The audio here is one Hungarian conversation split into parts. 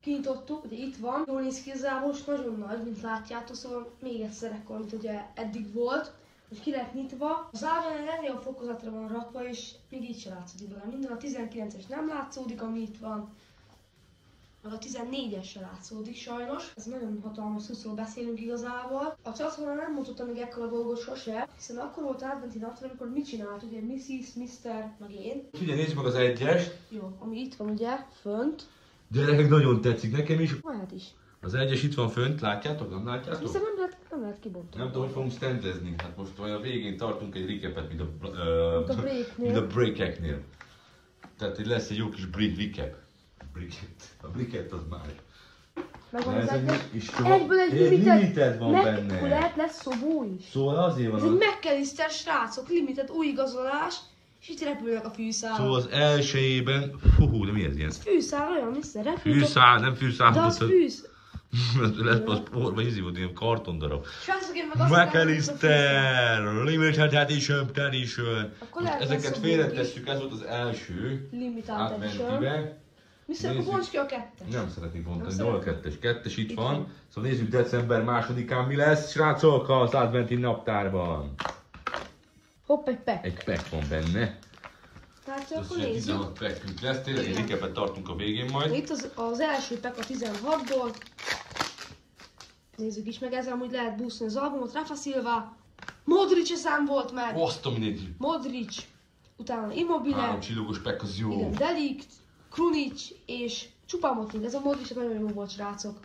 kinyitottuk, ugye itt van. Jól néz ki igazából, most nagyon nagy, mint látjátok, szóval még egyszer ekkor, mint ugye eddig volt. Most ki lett nyitva. Az árnyal ennél a fokozatra van rakva, és még így se látszódik vele minden. A 19-es nem látszódik, ami itt van. Meg a 14-es se látszódik sajnos. Ez nagyon hatalmas szuszról beszélünk igazából. A csatornán nem mutatom még ekkora dolgot sose, hiszen akkor volt adventi nap, amikor mit csinált, ugye Mrs., Mr. meg én. Ugye nézzük meg az egyest. Jó, ami itt van ugye, fönt. Gyerekek, nagyon tetszik nekem is. Majd is. Az egyes itt van fönt, látjátok? Nem látjátok? Hiszen nem lehet kibontani. Nem tudom, hogy fogunk standezni. Hát most majd a végén tartunk egy recapet, mint a breakeknél. Tehát hogy lesz egy jó kis recap. A briket az már. Megvan az egyes. Egyből egy limited van benne. Lehet lesz szobó is. Szóval azért van. Ez egy McAllister, srácok, limited új igazolás. És itt repülnek a fűszálak. Szóval az elsőjében... Hú, de mi ez ilyen? Fűszál olyan, vissza repül. Fűszál, nem fűszál. De az fűsz. Lesz az porba, ízi volt ilyen kartondarab. Srácok, én meg azt McAllister, Limited Edition. Ezeket félretesszük, ez volt az első. Limited Edition. Vissza, akkor bonts ki a kettes. Nem szeretnék bontani, hol a kettes? Kettes itt van. Szóval nézzük december 2-án mi lesz, srácok, az adventi naptárban. Hopp, egy pack. Egy pack van benne. Tehát akkor nézzük. nézzük. 16 packünk lesz, tényleg egy recapet tartunk a végén majd. Itt az első pack a 16-ból. Nézzük is meg, ezzel amúgy lehet boostni az albumot. Rafa Silva, Modric szám volt meg. Azt a mindegy. Modric, utána Immobile. 3 csillagos pack az jó. Igen, Delikt, Krunic és Choupo-Moting. Ez a Modric nagyon jó volt, srácok.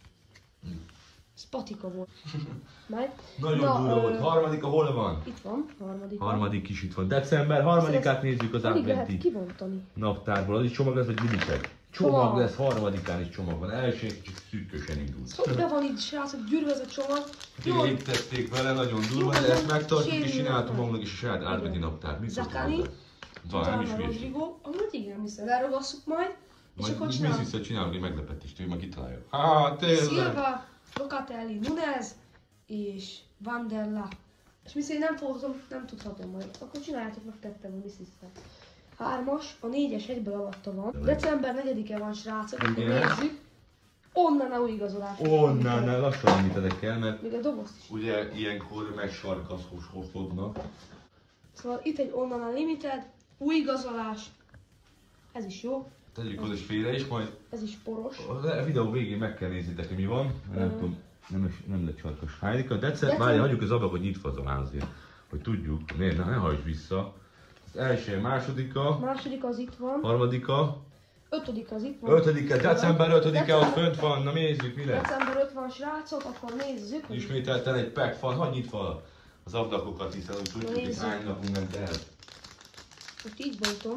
Ez patika volt. Meg. Nagyon durva volt. Harmadika hol van? Itt van, harmadik. Harmadik is itt van. December 3-át nézzük az adventi adventi kibontani naptárból. Az is csomag lesz, vagy limited? Csomag lesz, 3-án is csomag van. Első csak szűkösen indult. Szóval be van itt, srácok, gyűrű ez a csomag. Jól itt tették vele, nagyon durva, de ezt megtartjuk és csináltunk magunknak is a saját adventi naptár. Mit szóltok hozzá? Van, nem is hülyeség. Amúgy igen, hiszen elrogasszuk majd. És akkor Mi csinálunk. hiszed, csinálunk egy meglepetést, hogy meg kitaláljuk. Tényleg! Silva, Locatelli, Nunez és Van der La. És mi szerint nem tudhatom majd. Akkor csináljátok meg tettem a Mrs-szel. 3-as, a 4-es egyből alatta van. December 4-e van, srácok, akkor nézzük. Onnan a új igazolás. Onnan, lassan említetek el, mert még a dobozt is. ugye ilyenkor megsarkazhozódnak. Szóval itt egy onnan a limited, új igazolás. Ez is jó. Tegyük oda is félre is, majd ez is poros. A videó végén meg kell nézzétek, hogy mi van. Nem tudom, nem lett sarkos. Hányadika? Várj, hagyjuk az ablakot nyitva az a azért, hogy tudjuk. Ne hajtsd vissza. Az első, másodika. Második az itt van. Harmadika. Ötödik az itt van. Ötödike, december 5-e ott fönt van. Na nézzük, mi lesz. December 5 van, srácok, akkor nézzük. Ismételten egy pack van, hadd nyitva az ablakokat, hiszen úgy tudjuk, hogy hány napunk ment el. Most így bontom.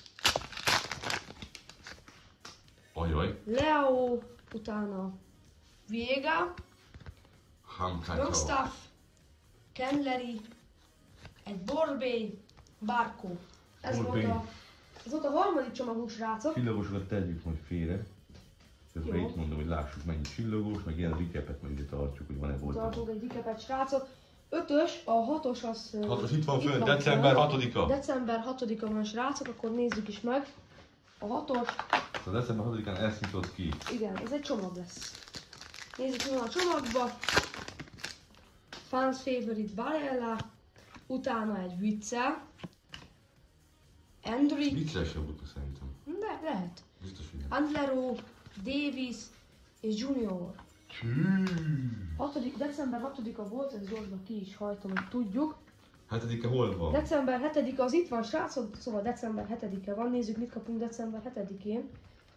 Ajaj. Leo, utána Viega, Longstaff, Kenleri, egy Borbé, Barco. Ez volt a harmadik csomagunk, srácok. Csillagosokat tegyük majd félre. Közben itt mondom, hogy lássuk mennyi csillagos, meg ilyen recapet majd ide tartjuk, hogy van-e volt. Tartunk egy recapet, srácok. 5-ös, a 6-os az... 6-os itt van fönn, december 6-a. December 6-a van, srácok, akkor nézzük is meg. A 6-os. A december 6-án ezt nyitott ki. Igen, ez egy csomag lesz. Nézzük, mi van a csomagba. Fans Favorite Barella, utána egy Witzel, Endrick. Witzel sem volt szerintem. De lehet. Biztos, hogy nem. Andlero, Davis és Junior. December 6-a volt, ez gyorsban ki is hajtom, hogy tudjuk. 7-e hol van? December 7-e az itt van, srácok, szóval december 7-e van. Nézzük, mit kapunk december 7-én.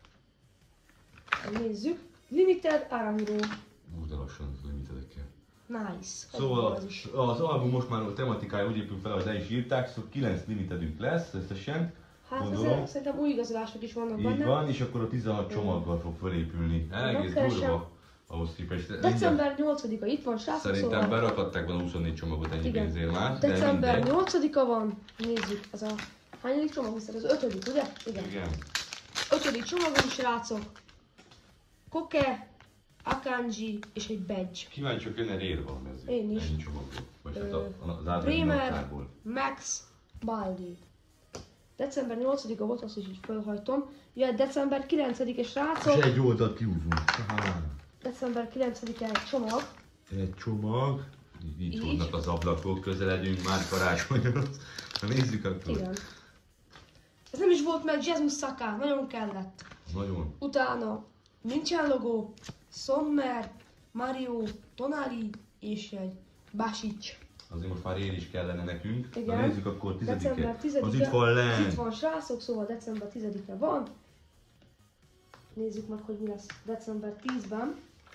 Nézzük. Limited Aramiro. De lassan az limitedekkel. Nice. Szóval az album most már a tematikája úgy épül fel, hogy le is írták, szóval 9 limitedünk lesz összesen. Hát szerintem új igazolások is vannak benne. Így van, és akkor a 16 csomaggal fog felépülni. Egész durva ahhoz képest. December 8-a itt van, srácok. Szerintem szóval berakadták volna 24 csomagot ennyi pénzért már. December 8-a van. Nézzük, ez a hányadik csomag? Az 5., ugye? Igen. 5. csomagunk, srácok. Koke, Akanji és egy badge. Kíváncsiak, jön-e rérva a mező? Én is. Ennyi csomagból. Vagy hát az Bremer, Max, Baldi. December 8-a volt, azt is így fölhajtom. Jöhet december 9-e, srácok. És egy oldalt kiúzunk. December 9-e egy csomag. Egy csomag. Így Így. vannak az ablakok, közeledünk már karácsonyhoz. Na nézzük akkor. Igen. Ez nem is volt meg, Jesus Saka, nagyon kellett. Nagyon. Utána nincsen logó, Sommer, Mario, Tonali és egy Basic. Azért most már én is kellene nekünk. Igen. Na nézzük akkor 10-e. December 10-e. Az itt van lent. Itt van, srácok, szóval december 10-e van. Nézzük meg, hogy mi lesz december 10-ben.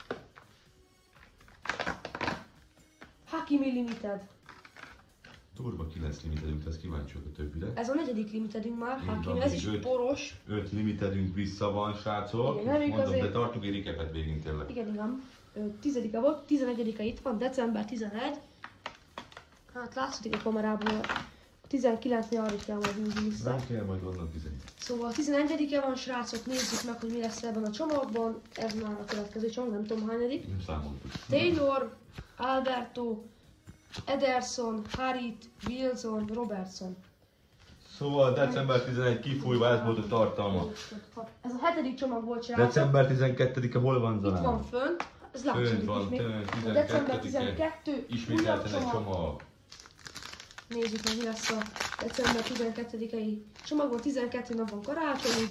Hakimi Limited. Turba 9 limitedünk, ez kíváncsi vagyok a többire. Ez a 4. limitedünk már, Így Hakimi, van, ez még is 5. poros. 5 limitedünk vissza van, srácok. Igen, nem Mondom, azért- de tartunk egy recapet végén tényleg. Igen. 10-e volt, 11-e itt van, december 11. Hát látszik a kamerában, a 19-nél arra is kell majd húzni vissza. Nem kell majd onnan 11. Szóval 11-e van, srácok, nézzük meg, hogy mi lesz ebben a csomagban. Ez már a következő csomag, nem tudom hányadik. Nem számoltuk. Taylor, Alberto, Ederson, Harit, Wilson, Robertson. Szóval december 11 kifújva, ez volt a tartalma. Ez a 7. csomag volt, srácok. December 12-e hol van Itt Zalán? van fönt, ez látszik Fönt itt van, is még. fönt, A december 12-e. 12, újabb Ismételten egy csomag. csomag. Nézzük meg, mi lesz a december 12-i csomagban. 12 nap van karácsonyig.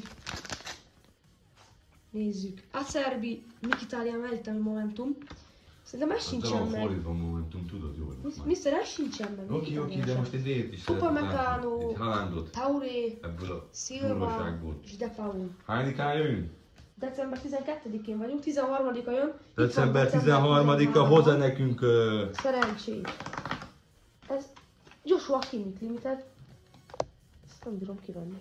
Nézzük. Acerbi, Mkhitaryan elittem Momentum. Szerintem ez De sincsen van meg. fordítva Momentum, tudod jól. Mr. ez sincsen meg. Oké, de most egy rét is Upamecano, egy Haalandot Tauré, ebből a Silva durvaságból. és De Paul. Hányadikán jövünk? December 12-én vagyunk, 13-a jön. Itt December van 13-a hozzá nekünk... Szerencsés. Ez Joshua Kimmich Limited. Ezt nem bírom kivenni.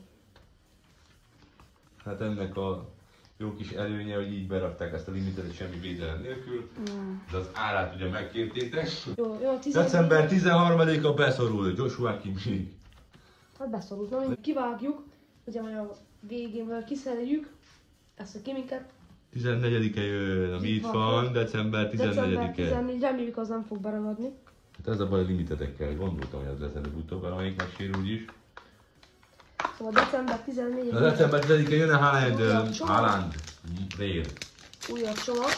Hát ennek a jó kis előnye, hogy így berakták ezt a limitet semmi védelem nélkül. De az árát ugye megkértétek. Jó, December 13-a beszorul Joshua Kimmich. Hát beszorult, na kivágjuk, ugye majd a végén kiszereljük ezt a Kimmiket. 14-e jön, ami Itt itt van. van, december December 14-e. 14, reméljük az nem fog beragadni. Hát ez a baj a limitedekkel, gondoltam, hogy ez lesz előbb-utóbb, valamelyik megsérül is. Szóval december 14 A december 10-e jön a Újabb csomag. Haaland, Rél. újabb csomag.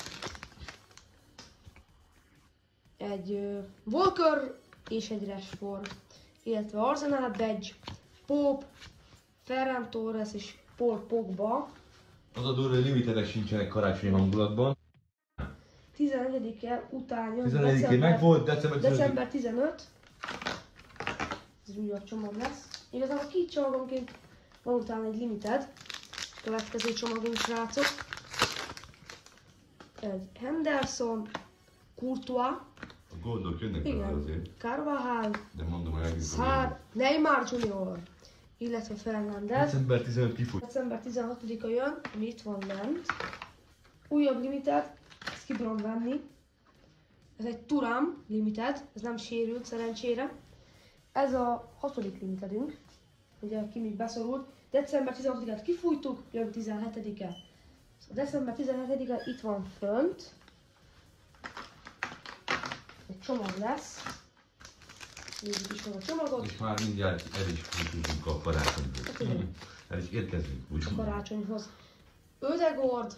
Egy Walker és egy Rashford, illetve Arsenal badge, Pope, Ferran Torres és Paul Pogba. Az a durva, hogy limitedek sincsenek karácsonyi hangulatban. 11-e után jön 14-én meg volt, december 15. december 15. Ez egy újabb csomag lesz. Igazából két csomagonként van utána egy limited. Következő csomagunk, srácok. Egy Henderson, Courtois, A gondok jönnek bele igen, azért, Carvajal, de mondom, hogy egész Szár, Neymar Junior, illetve Fernandez. December 15 kifut. December 16-a jön, ami itt van lent. Újabb limited, ezt ki tudom venni. Ez egy Thuram limited, ez nem sérült szerencsére. Ez a 6. limitedünk, ugye ki még beszorult. December 16-át kifújtuk, jön 17-e. Szóval december 17-e itt van fönt. Egy csomag lesz. Nézzük is meg a csomagot. És már mindjárt el is futottunk a karácsonyhoz. igen. El is érkezünk, úgy A mondom. karácsonyhoz. Ödegord,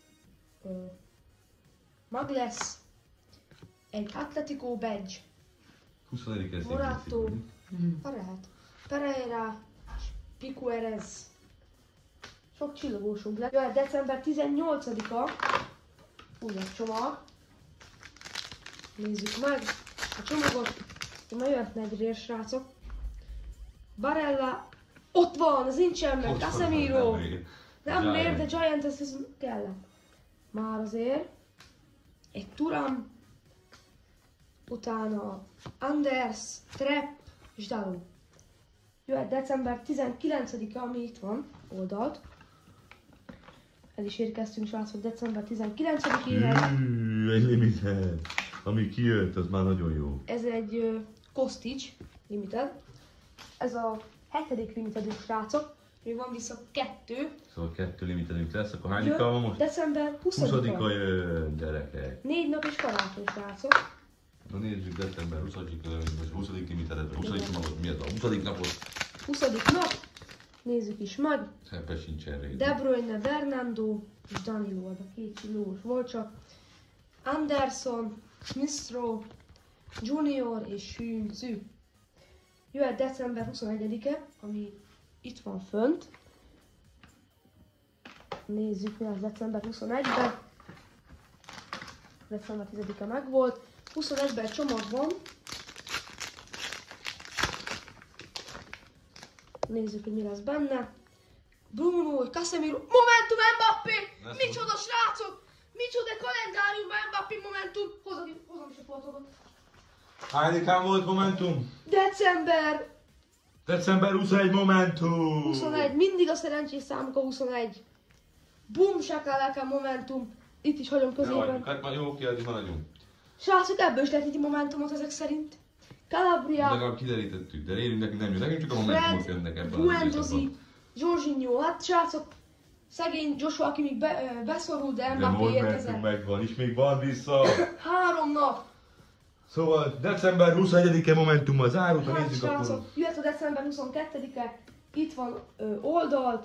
Magles, egy Atletico badge, 21-e Morato, szépen. ha lehet, Pereira, Piquerez. Sok csillagósunk lett. Jöhet december 18-a, újabb csomag. Nézzük meg a csomagot. Ma jöhetne egy rész, srácok. Barella, ott van, az nincsen meg, Casemiro. Nem miért, de Giant ez kellett. Már azért. Egy Thuram. Utána Anders, Trepp és Dalot. Jöhet december 19-a, ami itt van, oldalt. El is érkeztünk, srácok, december 19-éhez. Egy limited. Ami kijött, az már nagyon jó. Ez egy Kostic limited. Ez a 7. limitedünk, srácok. Még van vissza 2. Szóval 2 limitedünk lesz, akkor hányika van most? December 20-a. 20-a jön, gyerekek. 4 nap és karácsony, srácok. Na nézzük december 20-a, vagy 20. limitedet, vagy 20. csomagot, mi ez a 20. napot? 20. nap. Nézzük is meg. Ebben sincsen rész. De Bruyne, Bernardo és Danilo, a két csillós volt csak. Anderson, Smith Rowe, Junior és Hünzü. Jöhet december 21-e, ami itt van fönt. Nézzük, mi az december 21-ben. December 10-e megvolt. 21-ben egy csomag van. Nézzük, hogy mi lesz benne. Bruno, Casemiro, Momentum, Mbappé! Micsoda srácok! Micsoda kalendárium, Mbappé, Momentum! Hozom is a fotókat. Hányikán volt Momentum? December! 21 Momentum! 21, mindig a szerencsés számok a 21. Bum, sakalaka, Momentum. Itt is hagyom középen. Hát már jó, kiadni maradjunk. Srácok, ebből is lehet egy Momentumot ezek szerint. Calabria, Legalább kiderítettük, de érünk nekünk nem jön. Nekünk csak a Momentumok jönnek ebben az Guendouzi, időszakban. Jorginho. Hát srácok, szegény Joshua, aki még beszorult, de De Mbappé Momentum érkezett. megvan, és még van vissza. 3 nap. Szóval december 21-e Momentummal zárult, ha Hát nézzük akkor. srácok, jöhet a december 22-e. Itt van oldalt.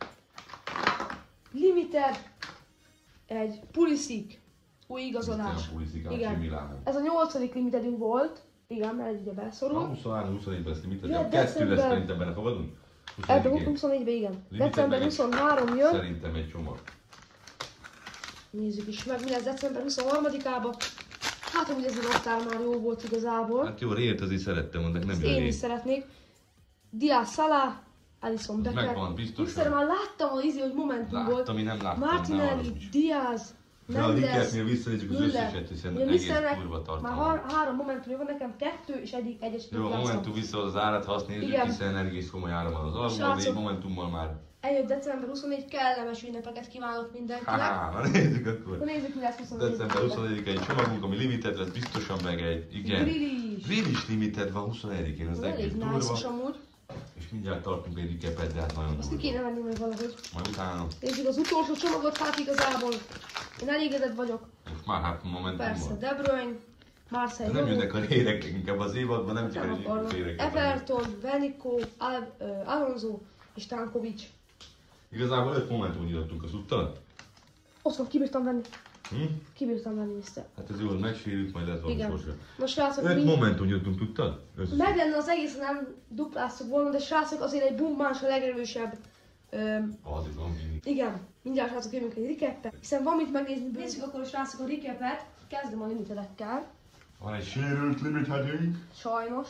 Limited. Egy Pulisic. Új igazolás. Igen. Ez a 8. limitedünk volt. Igen, mert ugye A beszorult. 23-24-ben lesz limited, Ja, 2 lesz december- szerintem benne, fogadunk? Ebben 24-én. 24-ben igen. Limited December meg egy- 23 jön. Szerintem egy csomag. Nézzük is meg, mi lesz december 23-ában. Hát, hogy ez a naptár már jó volt igazából. Hát jó, Rért azért szerettem mondani, nem Ezt jön én is Rért. szeretnék. Diaz Salah, Alisson Becker. Megvan, biztosan. Mr. már láttam az hogy Momentum volt. Láttam, én nem láttam, ne Martinelli, haragudj. Diaz, De a Mendes, Rikertnél visszanézzük az Müller. összeset, hiszen Ugye egész Mr.-nek kurva már tartalma. 3 Momentumja van, nekem 2 és egyes Jó, a Momentum visszahoz az árat, ha azt nézzük, Igen. hiszen egész komoly ára van az albumban, de Srácok. egy Momentummal már... Eljött december 24, kellemes ünnepeket kívánok mindenkinek. Na nézzük akkor. Akkor nézzük, mi lesz 24. December 24-e egy csomagunk, ami limited lesz, biztosan meg egy, igen. Grealish. Grealish limited van 21-én, az egész Elég nice-os durva. amúgy. És mindjárt tartunk egy recapet, de hát nagyon Azt ki durva. kéne venni meg valahogy. Majd utána, Nézzük az utolsó csomagot, hát igazából én elégedett vagyok. most már hát Momentum Persze, van. De Bruyne, Marcel, De nem jönnek a rérekek inkább az évadban, nem csak nem a akarnak. rérekek. Everton, Venico, Alonso és Tankovic. Igazából 5 Momentumot nyitottunk, azt tudtad? Ott van, kibírtam venni. Hm? Mister. Hát ez jól megsérült, majd ez van Igen. sorsa. Na srácok, 5 mi Momentum nyitottunk, tudtad? meg lenne az egész, nem dupláztuk volna, de srácok azért egy bumbáns a legerősebb. Az is van mindig. Igen, mindjárt srácok jövünk egy recapet, hiszen van mit megnézni. Nézzük akkor srácok a recapet, kezdem a limitedekkel, Van egy sérült limitedünk. sajnos.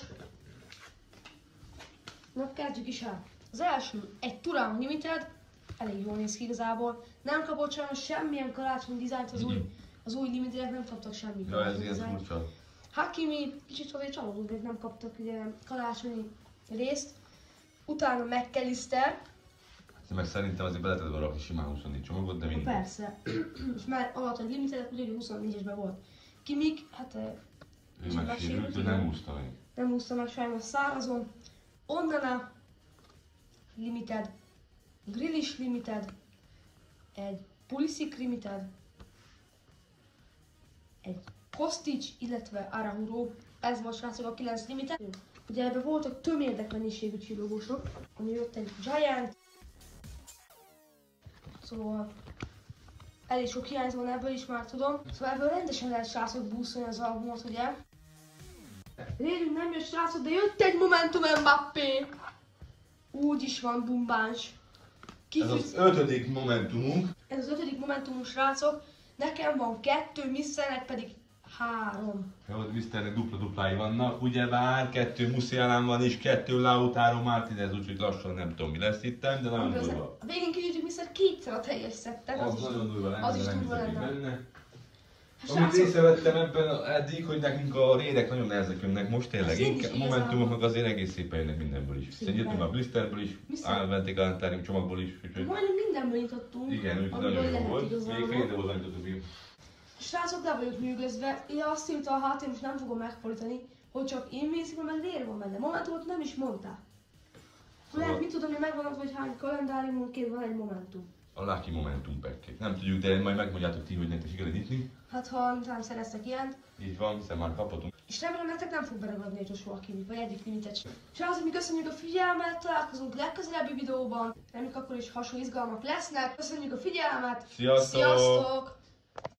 Na kezdjük is el. Az első egy Turan Limited, elég jól néz ki igazából. Nem kapott sajnos semmilyen karácsonyi dizájnt az új limitedek, nem kaptak semmi Ja, ez karácsonyi ilyen dizájnt. furcsa. Hakimi kicsit azért csalódott, hogy nem kaptak ugye karácsonyi részt. Utána McAllister, Meg szerintem azért bele tudod rakni simán 24 csomagot, de mindig. persze, és már alatt egy limitedek, ugye 24-esben volt. Kimmich, hát Ő meg sérült, ő nem úszta meg. nem húzta meg sajnos szárazon. Onnan Limited, Grealish Limited, egy Pulisic Limited, egy Kostic, illetve Araujo. Ez volt srácok a 9 Limited. Ugye ebben voltak tömérdek mennyiségű csillogósok, ami jött egy Giant. Szóval elég sok hiányzó van ebből is, már tudom. Szóval ebből rendesen lehet srácok búszolni az albumot, ugye? Rérünk nem jött srácok, de jött egy Momentum Mbappé! Úgy is van bumbáns. Ez az 5. Momentumunk. Ez az 5. Momentumos srácok. Nekem van 2, Misternek pedig 3. Jó, hogy Misternek dupla-duplái vannak, ugye vár, 2 Musialán van és 2 Lautaro Martinez, úgyhogy lassan nem tudom mi lesz itt, de nagyon durva. A végén kiütjük Mister kétszer a teljes szettet. Az nagyon durva lenne, az is de nem durva hiszek lenne. benne. Hát Amit srácok, észrevettem ebben eddig, hogy nekünk a rérek nagyon nehezek jönnek most tényleg. Ez így is A Momentumoknak azért egész szépen jönnek mindenből is. Szépen. Szerintem a Blisterből is, Venték Alantárium csomagból is. Úgyhogy majdnem mindenből nyitottunk. igen, úgyhogy amiből nagyon jó lehet volt. igazából. Még fél dobozan nyitottuk. Srácok, le vagyok nyűgözve. Én azt írta a háttér, most nem fogom megfordítani, hogy csak Invincible meg Rare van benne. Momentumot nem is mondták. Szóval- Lehet, mit tudom, hogy megvan az, hogy hány kalendáriumonként van egy Momentum. a Lucky Momentum Pack-ét. Nem tudjuk, de majd megmondjátok ti, hogy nektek sikerül nyitni. Hát ha nem szereztek ilyet. Így van, hiszen már kaphatunk. És remélem, nektek nem fog beragadni egy Joshua Kimi, vagy egyik limitet sem. És az, hogy mi köszönjük a figyelmet, találkozunk legközelebbi videóban. Reméljük akkor is hasonló izgalmak lesznek. Köszönjük a figyelmet! Sziasztok! Sziasztok!